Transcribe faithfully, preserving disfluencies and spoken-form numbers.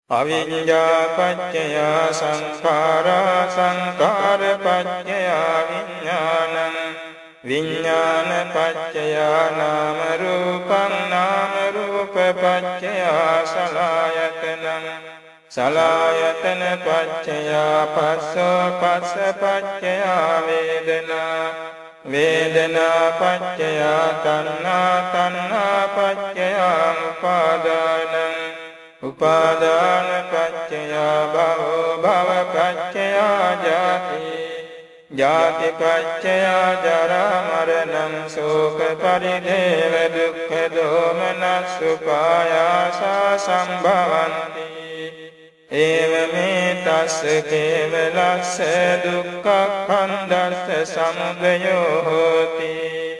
අවිඤ්ඤා පත්‍ය සංඛාරා සංඛාර පත්‍ය විඥානං විඥාන පත්‍ය නාම රූපං නාම රූප පත්‍ය සලආයතනං සලආයතන පත්‍ය පස්සෝ පස්ස පත්‍ය වේදනා වේදනා පත්‍ය තණ්හා තණ්හා පත්‍ය උපාදානං උපාදාන පත්‍ය භවෝ භව පත්‍ය ජාති ජාති පත්‍ය ජරා මරණං ශෝක පරිදේව දුක්ඛ දෝමනස් උපායාසා සම්භවಂತಿ ඒවමේ තස්ස කේවලස්ස දුක්ඛ ඛණ්ඩස්ස සමුදයෝ